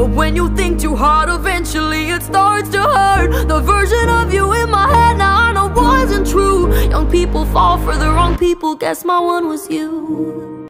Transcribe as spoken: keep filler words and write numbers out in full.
But when you think too hard, eventually it starts to hurt. The version of you in my head now I know wasn't true. Young people fall for the wrong people, guess my one was you.